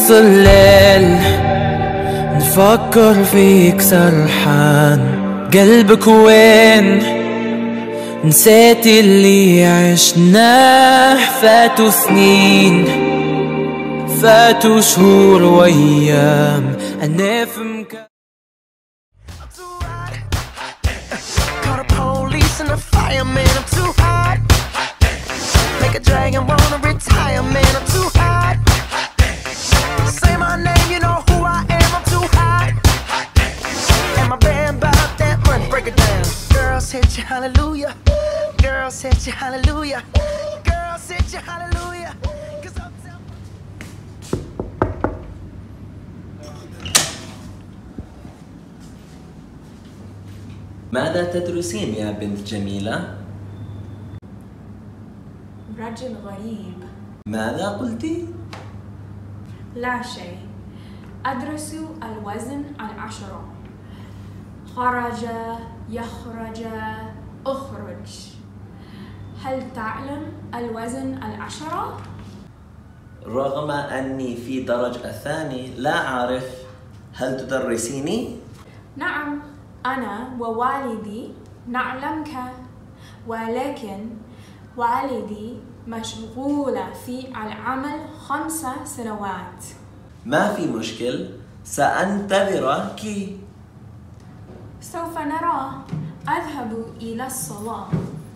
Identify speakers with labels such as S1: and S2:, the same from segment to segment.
S1: بنص الليل نفكر فيك سرحان، قلبك وين؟ نسيت اللي عشناه، فاتوا سنين، فاتوا شهور وايام، انا في مكان.
S2: Call the police and the fireman, I'm too hot. Make a dragon wanna retire, man, I'm too hot. Say my name, you know who I am, I'm too hot. And my band bought that money, break it down. Girls hit you, hallelujah. Girls hit you, hallelujah. Girls hit you, hallelujah. Cause I'm
S3: ماذا تدرسين يا بنت جميلة؟
S4: رجل غريب.
S3: ماذا قلتي؟
S4: لا شيء، أدرس الوزن العشرة. خرج، يخرج، أخرج. هل تعلم الوزن العشرة؟
S3: رغم أني في درج الثاني لا أعرف، هل تدرسيني؟
S4: نعم، أنا ووالدي نعلمك، ولكن والدي مشغول في العمل 5 سنوات.
S3: ما في مشكل، سأنتظرك.
S4: سوف نرى. أذهب إلى الصلاة.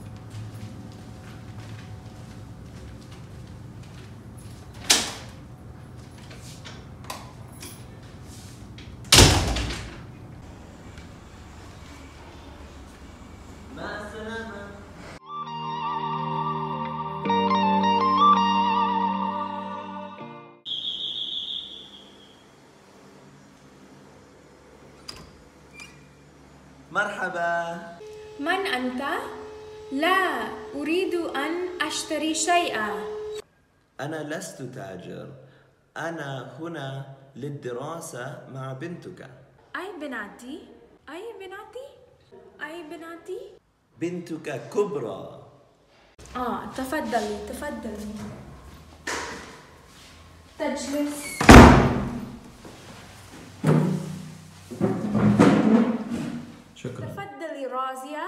S3: مع السلامة. مرحبا.
S4: من أنت؟ لا أريد أن أشتري شيئا.
S3: أنا لست تاجر، أنا هنا للدراسة مع بنتك.
S4: أي بناتي؟ أي بناتي؟ أي بناتي؟
S3: بنتك كبرى.
S4: تفضلي تفضلي. تجلس.
S3: شكرا.
S4: تفضلي رازية.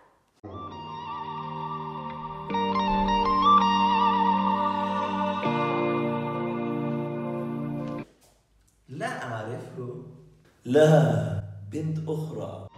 S3: لا أعرفه. لا، بنت أخرى.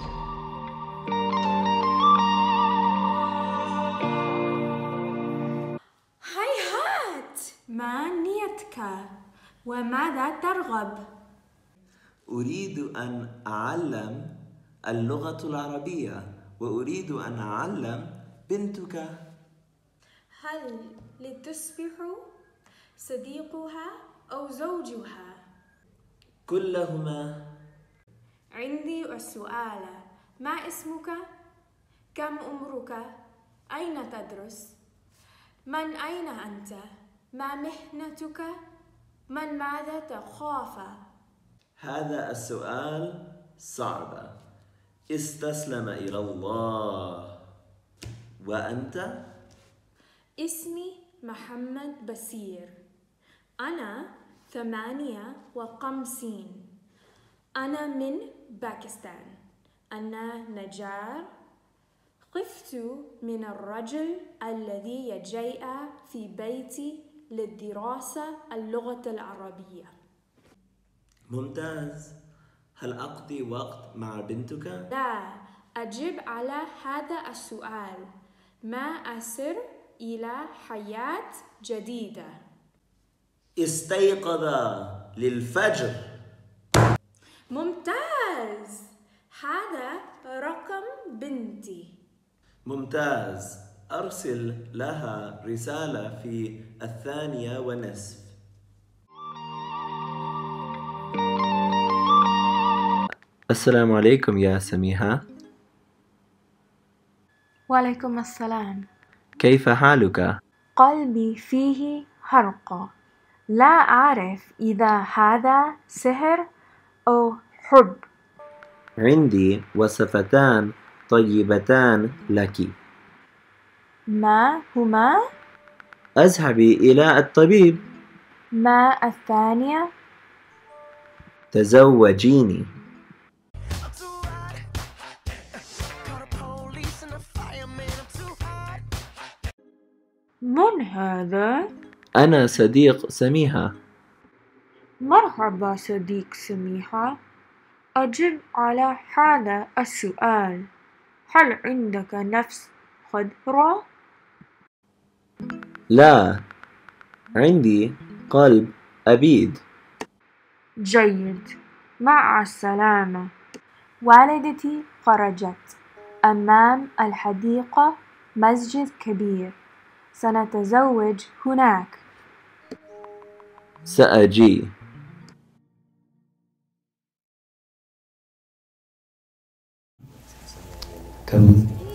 S4: هيهات، ما نيتك وماذا ترغب؟
S3: أريد أن أعلم اللغة العربية، وأريد أن أعلم بنتك.
S4: هل لتصبح صديقها أو زوجها؟
S3: كلهما.
S4: عندي السؤال، ما اسمك؟ كم عمرك؟ أين تدرس؟ من أين أنت؟ ما مهنتك؟ من ماذا تخاف؟
S3: هذا السؤال صعب. استسلم إلى الله. وأنت؟
S4: اسمي محمد بصير. أنا 58. أنا من باكستان. أنا نجار. خفت من الرجل الذي جاء في بيتي للدراسة اللغة العربية.
S3: ممتاز. هل أقضي وقت مع بنتك؟
S4: لا، أجب على هذا السؤال. ما أسر إلى حياة جديدة.
S3: استيقظ للفجر.
S4: ممتاز. هذا رقم بنتي.
S3: ممتاز. أرسل لها رسالة في 2:30. السلام عليكم يا سميحة.
S4: وعليكم السلام.
S3: كيف حالك؟
S4: قلبي فيه حرقة. لا أعرف إذا هذا سحر أو حب.
S3: عندي وصفتان طيبتان لك.
S4: ما هما؟
S3: اذهبي إلى الطبيب.
S4: ما الثانية؟
S3: تزوجيني.
S2: I'm too hot. Call the police and the fireman. I'm too hot.
S4: من هذا؟
S3: أنا صديق سميحة.
S4: مرحبا صديق سميحة، أجب على هذا السؤال. هل عندك نفس خضراء؟
S3: لا، عندي قلب أبيض.
S4: جيد، مع السلامة. والدتي خرجت. أمام الحديقة مسجد كبير، سنتزوج هناك.
S3: سأجي.
S5: كم